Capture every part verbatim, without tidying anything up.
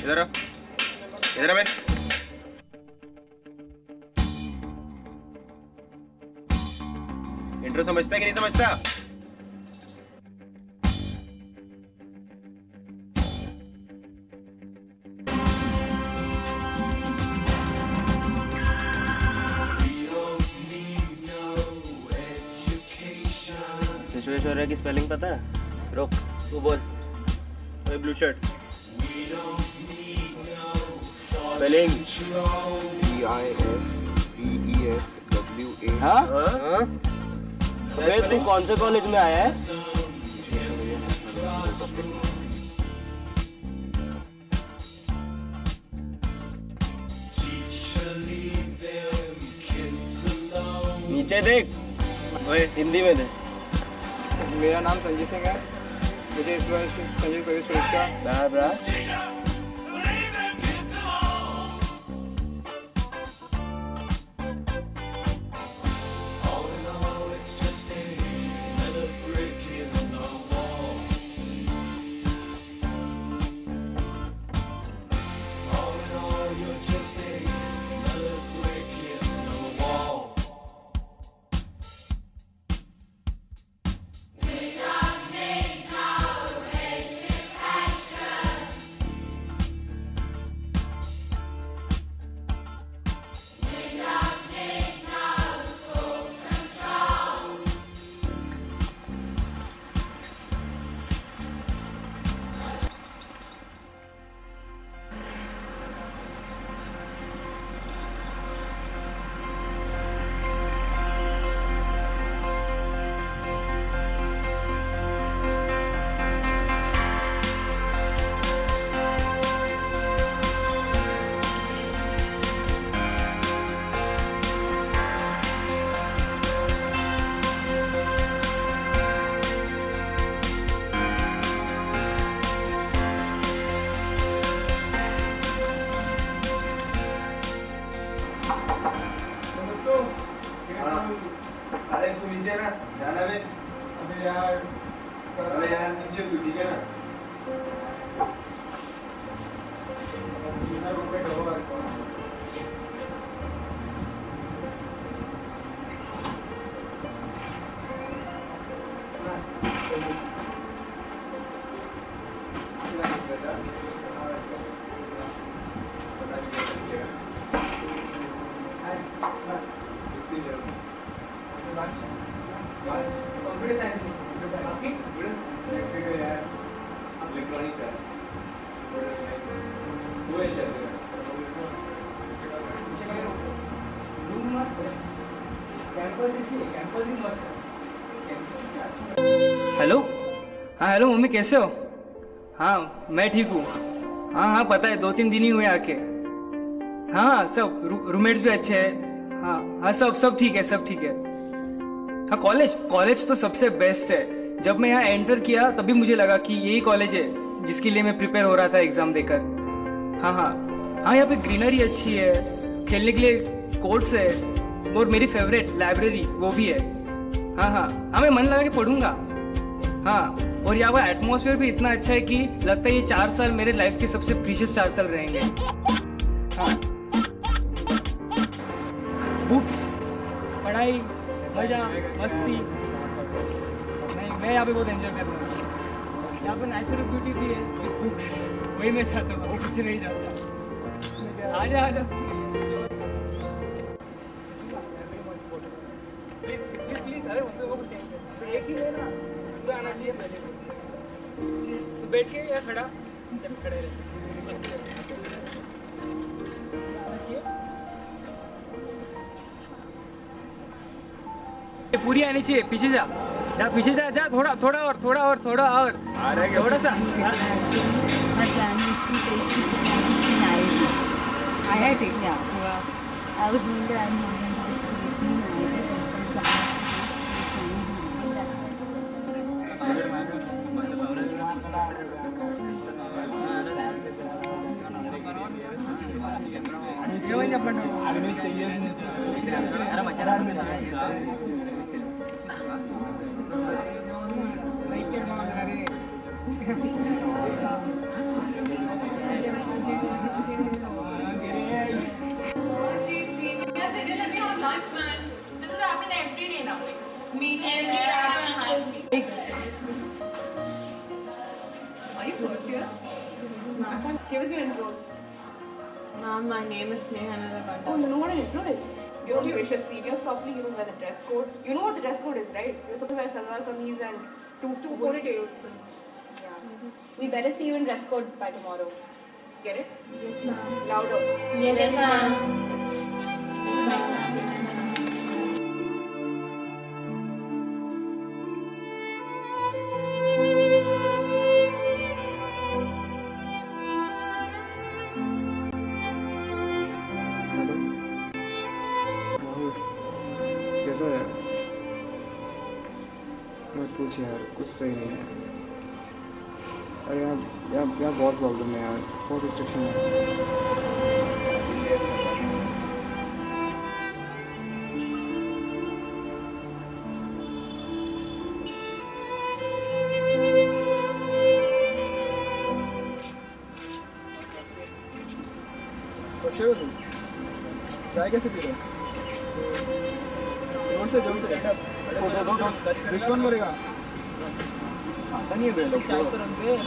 इधर आ, इधर आ बे। इंट्रो समझता है कि नहीं समझता? विश्वेश्वरैया की स्पेलिंग पता है? रुक, तू बोल। ओए blue shirt, spelling B I S B E S W A। हाँ? हाँ? अबे तू कौन से कॉलेज में आया है? नीचे देख, ओए हिंदी में दे। मेरा नाम संजय सिंह है। मुझे इस वर्ष संजय प्रवेश परीक्षा बरा बरा साले तू नीचे ना, जाना बे। अबे यार अबे यार नीचे तू, ठीक है ना? कंप्यूटर साइंस यार इलेक्ट्रॉनिक्स है। वो है शायद। रूम मस्त है। कैंपस इसी है, कैंपस ही मस्त है। हेलो, हाँ हेलो मम्मी, कैसे हो? हाँ मैं ठीक हूँ। हाँ हाँ पता है, दो तीन दिन ही हुए आके। हाँ हाँ सब रू, रूममेट्स भी अच्छे हैं। हाँ हाँ सब सब ठीक है, सब ठीक है। हाँ कॉलेज कॉलेज तो सबसे बेस्ट है। जब मैं यहाँ एंटर किया तभी मुझे लगा कि यही कॉलेज है जिसके लिए मैं प्रिपेयर हो रहा था एग्जाम देकर। हाँ हाँ हाँ यहाँ पे ग्रीनरी अच्छी है, खेलने के लिए कोर्ट्स है, और मेरी फेवरेट लाइब्रेरी वो भी है। हाँ हाँ हाँ मैं मन लगा के पढ़ूंगा। हाँ और यहाँ का एटमॉस्फेयर भी इतना अच्छा है कि लगता है ये चार साल मेरे लाइफ के सबसे प्रीशियस चार साल रहेंगे। हाँ बुक्स, पढ़ाई, मजा, मस्ती। नहीं मैं यहाँ पे बहुत एंजॉय कर रहा हूँ। यहाँ पे नेचुरल ब्यूटी भी है विद बुक्स, वही मैं चाहता हूँ, अभी कुछ नहीं चाहता। आजा आजा प्लीज प्लीज प्लीज। अरे उन लोगों को सेम कर, एक ही लेना, तो आना चाहिए पहले। तो बैठ के या खड़ा, जब खड़े रहे आना चाहिए। पूरी आनी चाहिए। पीछे जा जा, पीछे जा जा, थोड़ा थोड़ा और थोड़ा और थोड़ा और थोड़ा सा। आया ठीक है थोड़ा। I was doing that and Are you first years? Give us your intros. Ma'am, my name is Sneha Nalabanda. Oh, you know what an intro is? You don't wish your seniors properly, you don't wear the dress code. You know what the dress code is, right? You're supposed to wear salwar kameez and two, two ponytails. Yeah. We better see you in dress code by tomorrow. Get it? Yes, ma'am. Louder. Yes, ma'am. कैसा है? मैं पूछ यार, कुछ सही नहीं है। अरे यहाँ यहाँ यहाँ बहुत प्रॉब्लम है यार, बहुत रिस्ट्रिक्शन है। चाय कैसे पी रहे हो? जोर से जोर से विश्वन बोलेगा। आता नहीं है बेटा, चाय तो रख दे।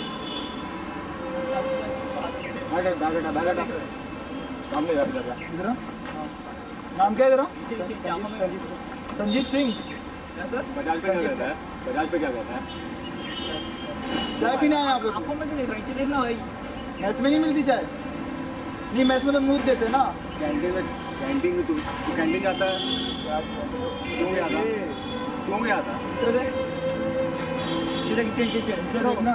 बैठ बैठ बैठ बैठ बैठ सामने जा जा इधर नाम क्या है तेरा? संजीत सिंह। बजाज पे क्या कहता है? बजाज पे क्या कहता है? चाय पीने आया आप लोग? आपको मैं नहीं रही देखना भाई। मैस में नहीं मिलती चाय? नहीं मैस में तो मूड देते हैं ना। कैंटीन में कैंटीन में तू तू कैंटीन जाता है? क्यों गया था? क्यों गया था? इधर नीचे नीचे चलो ना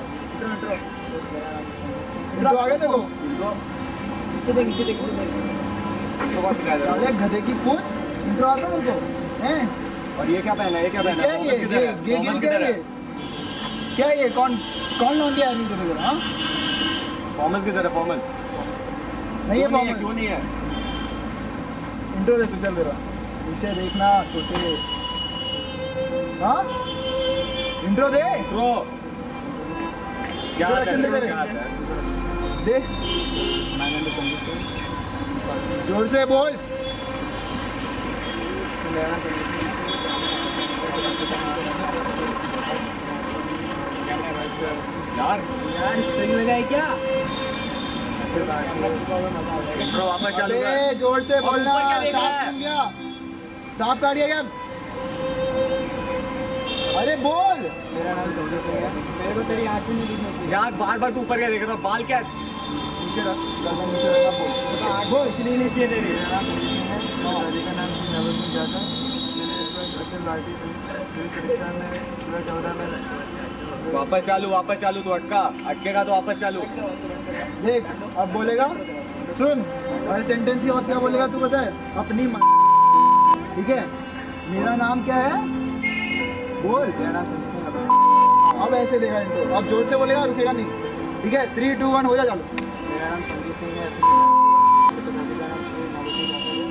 इंट्रो आ गया देखो। इधर नीचे देख इसको बात सिखाया था। अरे गधे की पूछ इंट्रो आता है तुमको हैं? और ये क्या पहना है? ये क्या पहना क्या है? ये ये ये गिरी क्या ये? क्या ये कौन कौन लौंड दिया आदमी तेरे को? हाँ फॉर्मल की तरह फॉर्मल नहीं है फॉर्मल। क्यों नहीं है? इंट्रो दे तू चल तेरा पीछे देखना छोटे। हाँ इंट्रो दे। इंट्रो क्या इंट्रो आता है? रचन दे तेरे। क्या आता है? दे मैंने तो संजीत सिंह। जोर से बोल। यार यार स्प्रिंग लगा है क्या? इंट्रो वापस चालू कर। अरे जोर से बोलना। ऊपर क्या देख रहा है? साफ सुन गया? साफ काटिए क्या? अरे बोल। मेरा नाम संजय सिंह है। मेरे को तेरी आंखें नहीं दिखनी चाहिए। यार बार बार तू ऊपर क्या देख रहा है? बाल क्या? नीचे रख गर्दन नीचे रख बोल। बोल इसलिए नहीं चाहिए तेरी। मेरा नाम संजीत सिंह है। दादी का नाम नवल सिंह जाता है। मैंने इस बार अखिल भारतीय संगीत परीक्षा में पूरा चौदह में वापस चालू वापस चालू तू अटका अटकेगा तो वापस चालू। देख अब बोलेगा सुन और सेंटेंस ही और क्या बोलेगा तू बता अपनी माँ। ठीक है मेरा नाम क्या है बोल। मेरा नाम संजीत सिंह है। अब ऐसे देगा इंट्रो अब जोर से बोलेगा रुकेगा नहीं। ठीक है थ्री टू वन हो जा चालू। मेरा नाम संजीत सिंह है। दादी का नाम श्री नवल सिंह जाता है।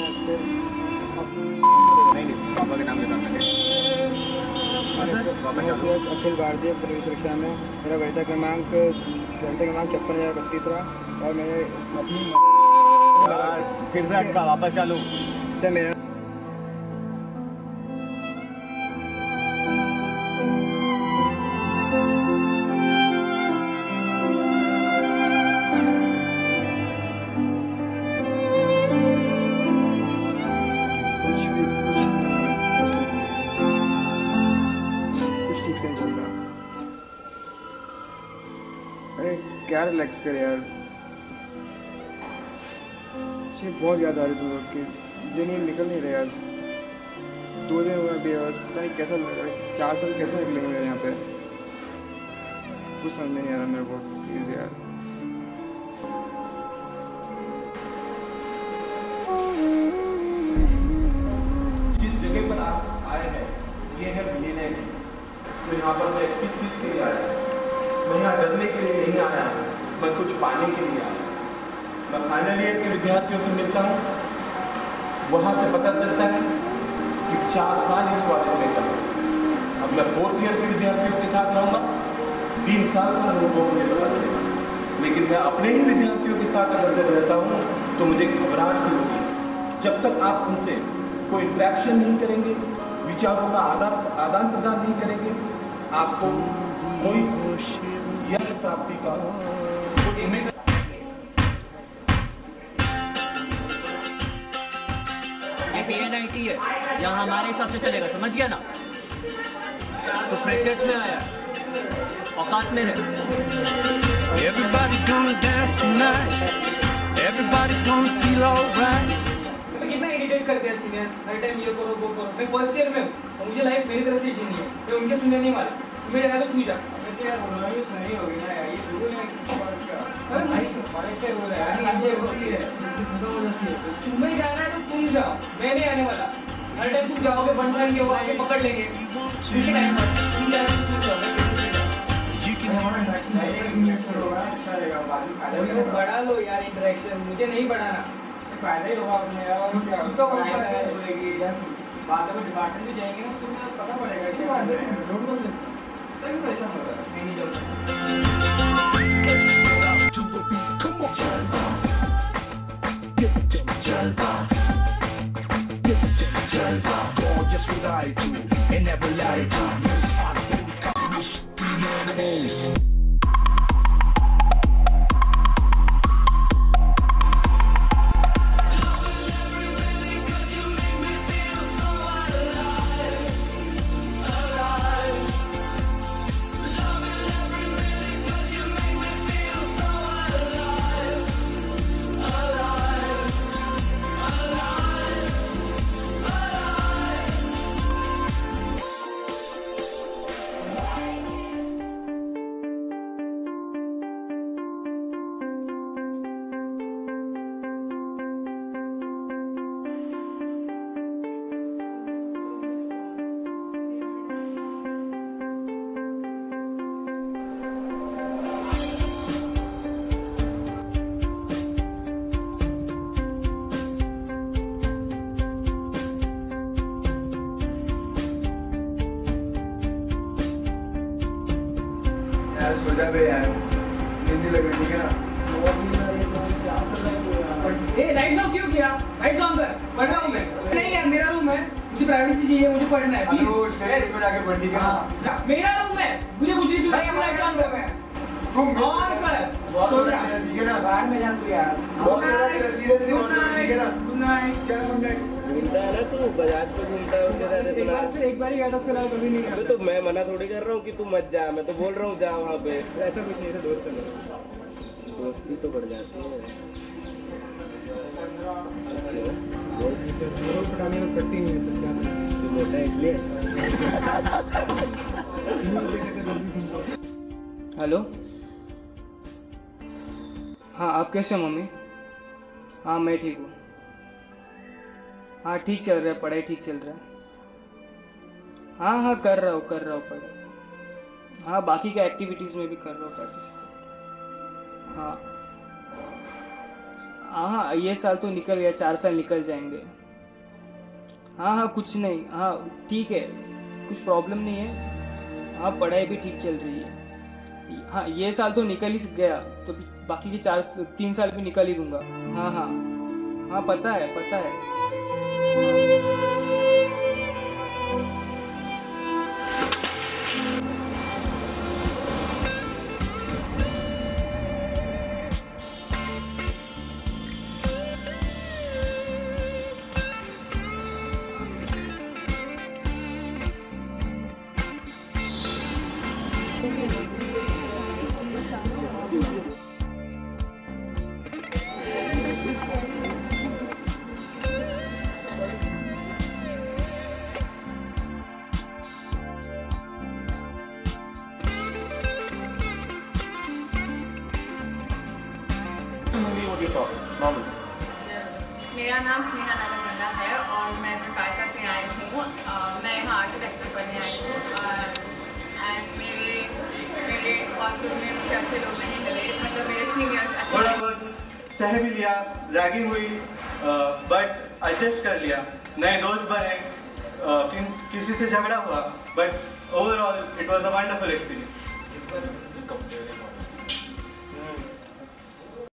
नहीं नहीं पापा के नाम के साथ अखिल भारतीय प्रवेश परीक्षा में मेरा वैधा क्रमांक वैधा क्रमांक छप्पन हज़ार बत्तीसरा और मैंने अपनी फिर से अटका वापस चालू से मेरा अरे क्या रिलैक्स कर यार। मुझे बहुत याद आ रही तुम लोग की। दिन ही निकल नहीं रहे यार। दो दिन हुए अभी और पता नहीं कैसा लग रहा है। चार साल कैसे निकलेंगे मेरे यहाँ पे कुछ समझ में नहीं आ रहा मेरे को। प्लीज़ यार जिस जगह पर आप आए हैं ये है विलीनय। तो यहाँ पर मैं किस चीज़ के लिए आया? मैं यहाँ डरने के लिए नहीं आया, मैं कुछ पाने के लिए आया। मैं फाइनल ईयर के विद्यार्थियों से मिलता हूँ, वहाँ से पता चलता है कि चार साल इस कॉलेज में था। अब मैं फोर्थ ईयर के विद्यार्थियों के साथ रहूँगा, तीन साल का अनुभव मुझे पता चलेगा। लेकिन मैं अपने ही विद्यार्थियों के साथ अगर जब रहता हूँ तो मुझे घबराहट सी होती है। जब तक आप उनसे कोई इंट्रैक्शन नहीं करेंगे, विचारों का आदान आदान प्रदान नहीं करेंगे, आपको कोई यश प्राप्ति का कोई पीएनआईटी है, यहाँ हमारे हिसाब से चलेगा, समझ गया ना? तो फ्रेशर्स में आया, औकात में रहे। Everybody gonna dance tonight. Everybody gonna feel alright. कितना इरिटेट करते हैं सीनियर्स, हर टाइम ये करो वो करो। मैं फर्स्ट ईयर में हूँ और मुझे लाइफ मेरी तरह से जीनी है, ये उनके सुनने नहीं वाले। मेरे यहाँ तो तू जा। यार हमारी सही होगी ना यार, ये रूल है तुम्हें जाना है तो तुम जाओ, मैं नहीं आने वाला। हर टाइम तुम जाओगे बन पाएंगे, वो आके पकड़ लेंगे। तुम जाओ तुम जाओ बढ़ा लो यार इंटरेक्शन, मुझे नहीं बढ़ाना। फायदा ही होगा अपने यार, और क्या उसका बोलेगी बाद में डिपार्टमेंट भी जाएंगे ना, तुम्हें पता पड़ेगा क्या बात है। रोड बोल दे तभी परेशान होगा, मैं नहीं जाऊंगा। सो जा बे यार, नींद लग रही है ना। ए लाइट्स ऑफ क्यों किया? लाइट्स ऑन कर, पढ़ रहा हूं मैं। नहीं यार मेरा रूम है, मुझे प्राइवेसी चाहिए, मुझे पढ़ना है प्लीज। वो स्टेट पे जाके पढ़ ठीक है ना। मेरा रूम है, मुझे कुछ नहीं सुनाई, लाइट्स ऑन कर। मैं तुम ऑन कर, सो जा ठीक है ना। बाहर में जा तू यार। बहुत ज्यादा सीरियसली गुड ठीक है ना। Night, good night. क्या गुड नाइट? घूमता है ना तू, बजाज पे घूमता है उसके साथ एक बार से एक बार ही गया था, उसके अलावा कभी नहीं अबे गया। तो मैं मना थोड़ी कर रहा हूँ कि तू मत जा, मैं तो बोल रहा हूँ जा वहाँ पे। ऐसा कुछ नहीं है, दोस्त है मेरा। दोस्ती तो बढ़ जाती है। रोड पटाने में कटती नहीं है सर, क्या करें? तू मोटा है इसलिए। हेलो, हाँ आप कैसे हो मम्मी? हाँ मैं ठीक हूँ। हाँ ठीक चल रहा है, पढ़ाई ठीक चल रहा है। हाँ हाँ कर रहा हूँ कर रहा हूँ पढ़ाई। हाँ बाकी के एक्टिविटीज़ में भी कर रहा हूँ पार्टिसिपेट। हाँ हाँ हाँ ये साल तो निकल गया, चार साल निकल जाएंगे। हाँ हाँ कुछ नहीं, हाँ ठीक है, कुछ प्रॉब्लम नहीं है। हाँ पढ़ाई भी ठीक चल रही है। हाँ ये साल तो निकल ही गया, तो बाकी के चार तीन साल भी निकल ही दूंगा। हाँ हाँ हाँ पता है पता है। मेरा नाम स्नेहा नागरगंगा है और मैं जकार्ता से आई हूँ। मैं यहाँ आर्किटेक्चर पढ़ने आई हूँ एंड मेरे मेरे हॉस्टल में मुझे अच्छे लोग नहीं मिले, मतलब मेरे सीनियर्स अच्छे थोड़ा बहुत सह भी लिया, रैगिंग हुई, बट एडजस्ट कर लिया, नए दोस्त बने, uh, किसी से झगड़ा हुआ, but overall it was a wonderful experience.